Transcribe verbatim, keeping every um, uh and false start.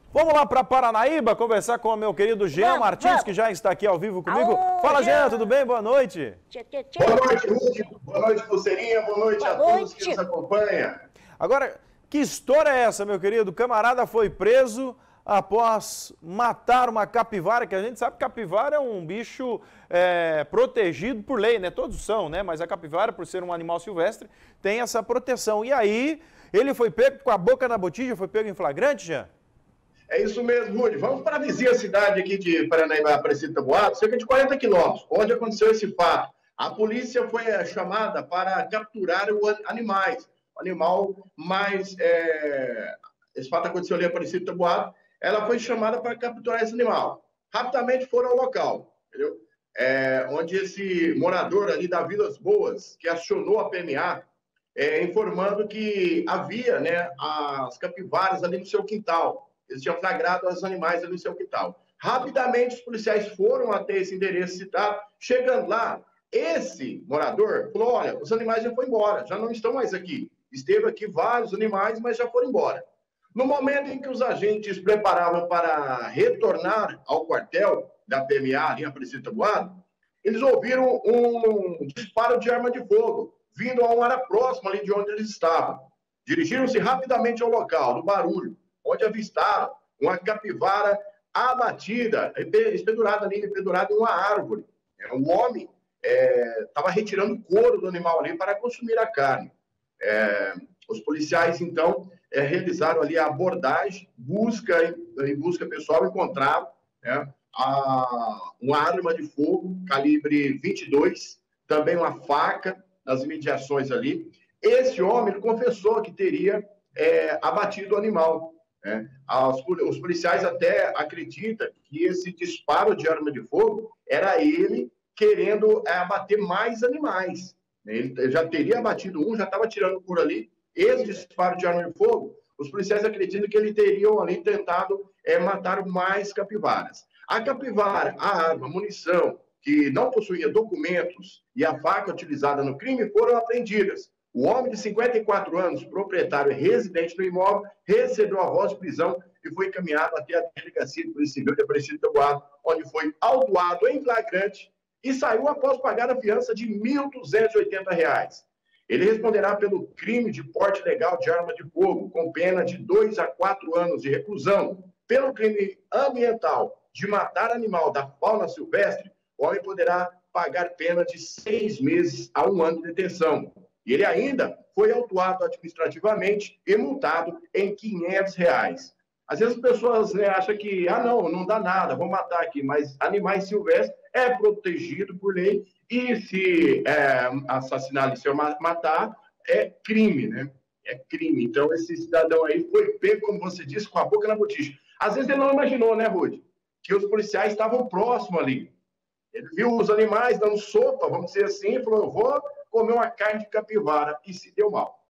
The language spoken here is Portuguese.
Vamos lá para Paranaíba conversar com o meu querido Jean Vamos, Martins, vamos. que já está aqui ao vivo comigo. Alô, Fala, Jean, Jean. tudo bem? Boa noite. Tchê, tchê, tchê. Boa noite, Ruth. Boa noite, Pulseirinha. Boa noite Boa a todos noite. que nos acompanham. Agora, que história é essa, meu querido? O camarada foi preso após matar uma capivara, que a gente sabe que capivara é um bicho é, protegido por lei, né? Todos são, né? Mas a capivara, por ser um animal silvestre, tem essa proteção. E aí, ele foi pego com a boca na botija, foi pego em flagrante, Jean? É isso mesmo, Ruth. Vamos para a vizinha cidade aqui de Paranaíba, Aparecida do Taboado, cerca de quarenta quilômetros, onde aconteceu esse fato. A polícia foi chamada para capturar os animais. O animal mais... É... Esse fato aconteceu ali em Aparecida do Taboado. Ela foi chamada para capturar esse animal. Rapidamente foram ao local, entendeu? É, onde esse morador ali da Vilas Boas, que acionou a P M A, é, informando que havia, né, as capivaras ali no seu quintal. Eles tinham flagrado os animais ali no seu quintal. Rapidamente, os policiais foram até esse endereço citado. Chegando lá, esse morador falou, olha, os animais já foram embora, já não estão mais aqui. Esteve aqui vários animais, mas já foram embora. No momento em que os agentes preparavam para retornar ao quartel da P M A, ali em Aparecida do Taboado, eles ouviram um disparo de arma de fogo, vindo a uma área próxima ali de onde eles estavam. Dirigiram-se rapidamente ao local do barulho, onde avistaram uma capivara abatida, pendurada ali, pendurada em uma árvore. O homem estava é, retirando o couro do animal ali para consumir a carne. É, os policiais, então, é, realizaram ali a abordagem, busca, em busca pessoal, encontraram, né, a, uma arma de fogo, calibre vinte e dois, também uma faca nas imediações ali. Esse homem ele confessou que teria é, abatido o animal. Né? Os, os policiais até acreditam que esse disparo de arma de fogo era ele querendo é, abater mais animais. Ele já teria abatido um, já estava tirando por ali. Esse disparo de arma de fogo, os policiais acreditam que ele teriam ali tentado é, matar mais capivaras. A capivara, a arma, a munição, que não possuía documentos e a faca utilizada no crime foram apreendidas. O homem de cinquenta e quatro anos, proprietário e residente do imóvel, recebeu a voz de prisão e foi encaminhado até a delegacia de polícia civil de Aparecida do Taboado, onde foi autuado em flagrante e saiu após pagar a fiança de mil duzentos e oitenta reais. Ele responderá pelo crime de porte ilegal de arma de fogo, com pena de dois a quatro anos de reclusão. Pelo crime ambiental de matar animal da fauna silvestre, o homem poderá pagar pena de seis meses a um ano de detenção. E ele ainda foi autuado administrativamente e multado em quinhentos reais. Às vezes as pessoas, né, acham que, ah, não, não dá nada, vou matar aqui. Mas animais silvestres é protegido por lei e se é, assassinar e se matar, é crime, né? É crime. Então, esse cidadão aí foi pego, como você disse, com a boca na botija. Às vezes ele não imaginou, né, Ruth, que os policiais estavam próximos ali. Ele viu os animais dando sopa, vamos dizer assim, e falou, eu vou comer uma carne de capivara, e se deu mal.